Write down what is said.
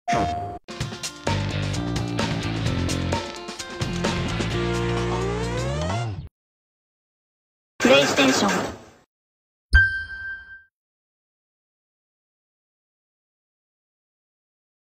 プレイステーション